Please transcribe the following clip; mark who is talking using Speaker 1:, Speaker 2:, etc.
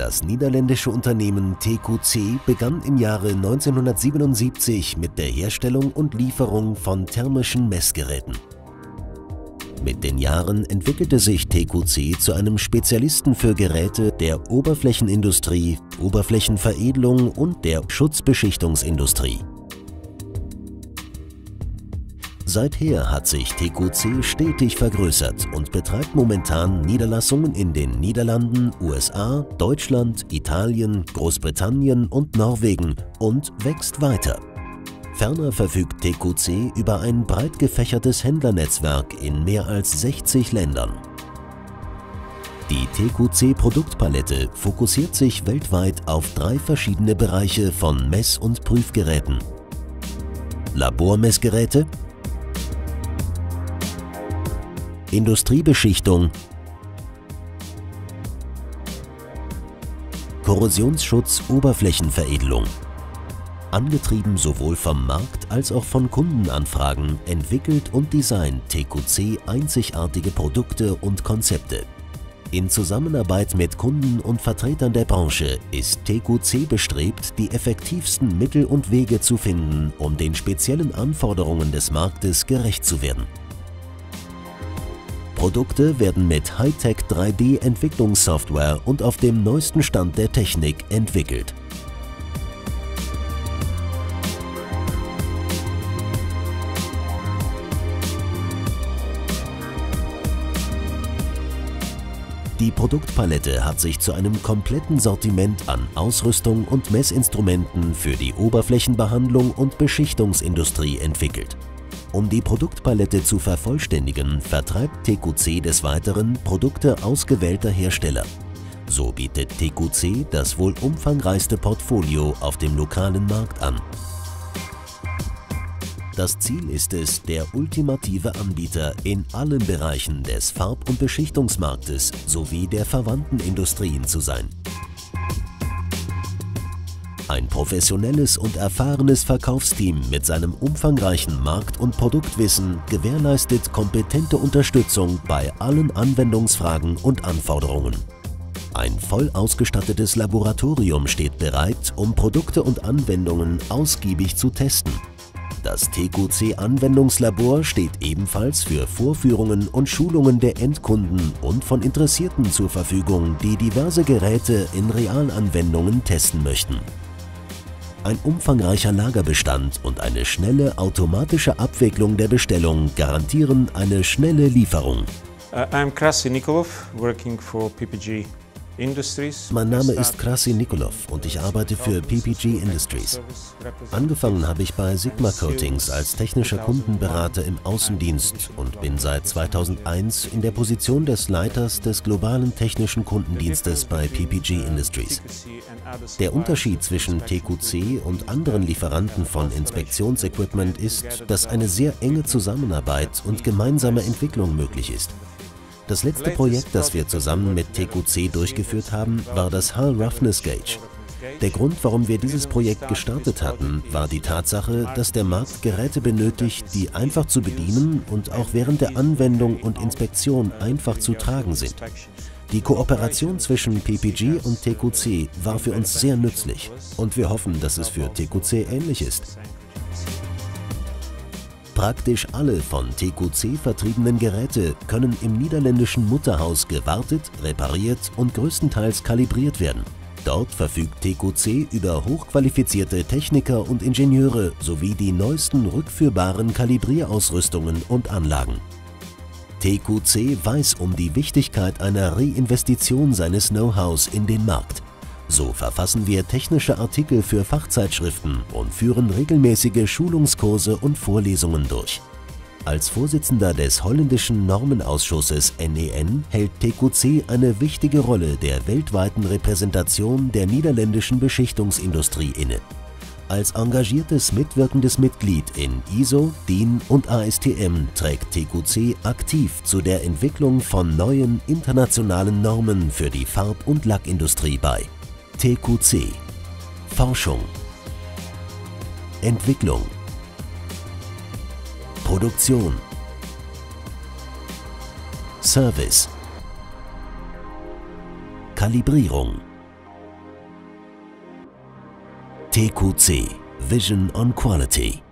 Speaker 1: Das niederländische Unternehmen TQC begann im Jahre 1977 mit der Herstellung und Lieferung von thermischen Messgeräten. Mit den Jahren entwickelte sich TQC zu einem Spezialisten für Geräte der Oberflächenindustrie, Oberflächenveredelung und der Schutzbeschichtungsindustrie. Seither hat sich TQC stetig vergrößert und betreibt momentan Niederlassungen in den Niederlanden, USA, Deutschland, Italien, Großbritannien und Norwegen und wächst weiter. Ferner verfügt TQC über ein breit gefächertes Händlernetzwerk in mehr als 60 Ländern. Die TQC-Produktpalette fokussiert sich weltweit auf 3 verschiedene Bereiche von Mess- und Prüfgeräten: Labormessgeräte, Industriebeschichtung, Korrosionsschutz, Oberflächenveredelung. Angetrieben sowohl vom Markt als auch von Kundenanfragen entwickelt und designt TQC einzigartige Produkte und Konzepte. In Zusammenarbeit mit Kunden und Vertretern der Branche ist TQC bestrebt, die effektivsten Mittel und Wege zu finden, um den speziellen Anforderungen des Marktes gerecht zu werden. Produkte werden mit Hightech 3D-Entwicklungssoftware und auf dem neuesten Stand der Technik entwickelt. Die Produktpalette hat sich zu einem kompletten Sortiment an Ausrüstung und Messinstrumenten für die Oberflächenbehandlung und Beschichtungsindustrie entwickelt. Um die Produktpalette zu vervollständigen, vertreibt TQC des Weiteren Produkte ausgewählter Hersteller. So bietet TQC das wohl umfangreichste Portfolio auf dem lokalen Markt an. Das Ziel ist es, der ultimative Anbieter in allen Bereichen des Farb- und Beschichtungsmarktes sowie der verwandten Industrien zu sein. Ein professionelles und erfahrenes Verkaufsteam mit seinem umfangreichen Markt- und Produktwissen gewährleistet kompetente Unterstützung bei allen Anwendungsfragen und Anforderungen. Ein voll ausgestattetes Laboratorium steht bereit, um Produkte und Anwendungen ausgiebig zu testen. Das TQC-Anwendungslabor steht ebenfalls für Vorführungen und Schulungen der Endkunden und von Interessierten zur Verfügung, die diverse Geräte in Realanwendungen testen möchten. Ein umfangreicher Lagerbestand und eine schnelle automatische Abwicklung der Bestellung garantieren eine schnelle Lieferung.
Speaker 2: I'm Krasi Nikolov, working for PPG Industries.
Speaker 1: Mein Name ist Krasi Nikolov und ich arbeite für PPG Industries. Angefangen habe ich bei Sigma Coatings als technischer Kundenberater im Außendienst und bin seit 2001 in der Position des Leiters des globalen technischen Kundendienstes bei PPG Industries. Der Unterschied zwischen TQC und anderen Lieferanten von Inspektionsequipment ist, dass eine sehr enge Zusammenarbeit und gemeinsame Entwicklung möglich ist. Das letzte Projekt, das wir zusammen mit TQC durchgeführt haben, war das Hull Roughness Gauge. Der Grund, warum wir dieses Projekt gestartet hatten, war die Tatsache, dass der Markt Geräte benötigt, die einfach zu bedienen und auch während der Anwendung und Inspektion einfach zu tragen sind. Die Kooperation zwischen PPG und TQC war für uns sehr nützlich und wir hoffen, dass es für TQC ähnlich ist. Praktisch alle von TQC vertriebenen Geräte können im niederländischen Mutterhaus gewartet, repariert und größtenteils kalibriert werden. Dort verfügt TQC über hochqualifizierte Techniker und Ingenieure sowie die neuesten rückführbaren Kalibrierausrüstungen und Anlagen. TQC weiß um die Wichtigkeit einer Reinvestition seines Know-hows in den Markt. So verfassen wir technische Artikel für Fachzeitschriften und führen regelmäßige Schulungskurse und Vorlesungen durch. Als Vorsitzender des holländischen Normenausschusses NEN hält TQC eine wichtige Rolle der weltweiten Repräsentation der niederländischen Beschichtungsindustrie inne. Als engagiertes mitwirkendes Mitglied in ISO, DIN und ASTM trägt TQC aktiv zu der Entwicklung von neuen internationalen Normen für die Farb- und Lackindustrie bei. TQC. Forschung, Entwicklung, Produktion, Service, Kalibrierung. TQC Vision on Quality.